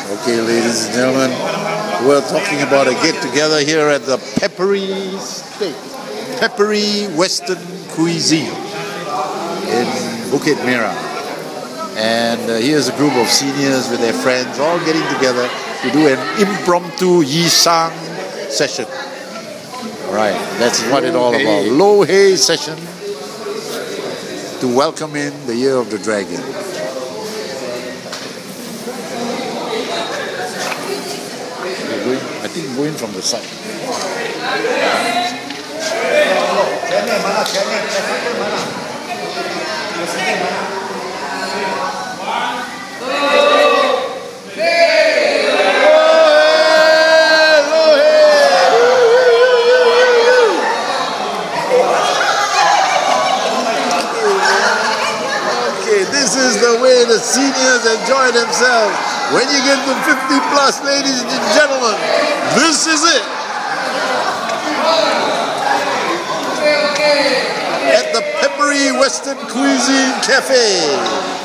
Okay, ladies and gentlemen, we're talking about a get-together here at the Peppery Western Cuisine in Bukit Merah. And here's a group of seniors with their friends all getting together to do an impromptu Yisang session. Right, that's what it's all about. Lo Hei session to welcome in the Year of the Dragon. I think going from the side. Okay, this is the way the seniors enjoy themselves. When you get to 50 plus, ladies and gentlemen, this is it. At the Peppery Western Cuisine Cafe.